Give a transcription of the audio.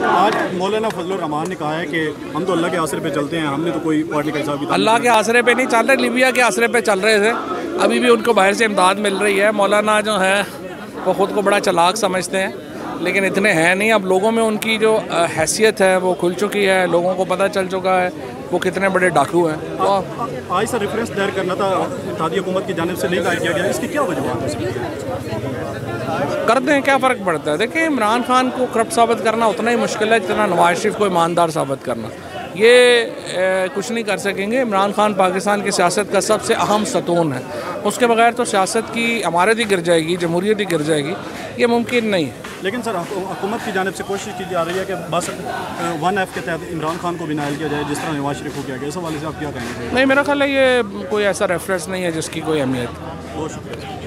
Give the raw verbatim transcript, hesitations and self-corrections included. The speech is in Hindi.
आज मौलाना फजलुर रहमान ने कहा है कि हम तो अल्लाह के आसरे पे चलते हैं, हमने तो कोई पार्टी का हिसाब किताब अल्लाह के आसरे पे नहीं चल रहे, लीबिया के आसरे पे चल रहे थे। अभी भी उनको बाहर से इमदाद मिल रही है। मौलाना जो है वो ख़ुद को बड़ा चालाक समझते हैं, लेकिन इतने हैं नहीं। अब लोगों में उनकी जो हैसियत है वो खुल चुकी है, लोगों को पता चल चुका है वो कितने बड़े डाकू हैं। तो आज सर रेफरेंस दायर करना था, इत्तेहादी हुकूमत की जानिब से नहीं दायर किया गया, इसकी क्या वजह है? कर दें, क्या फ़र्क पड़ता है। देखिए, इमरान खान को करप्ट साबित करना उतना ही मुश्किल है जितना नवाज शरीफ को ईमानदार साबित करना। ये ए, कुछ नहीं कर सकेंगे। इमरान खान पाकिस्तान की सियासत का सबसे अहम सतून है, उसके बगैर तो सियासत की अमारत ही गिर जाएगी, जमहूरियत ही गिर जाएगी। ये मुमकिन नहीं है। लेकिन सर हुकूमत की जानिब से कोशिश की जा रही है कि बस वन एफ के तहत इमरान खान को भी नायल किया जाए, जिस तरह नवाज शरीफ को किया गया। इस हवाले से आप क्या कहेंगे? नहीं, मेरा ख्याल है ये कोई ऐसा रेफरेंस नहीं है जिसकी कोई अहमियत। बहुत शुक्रिया।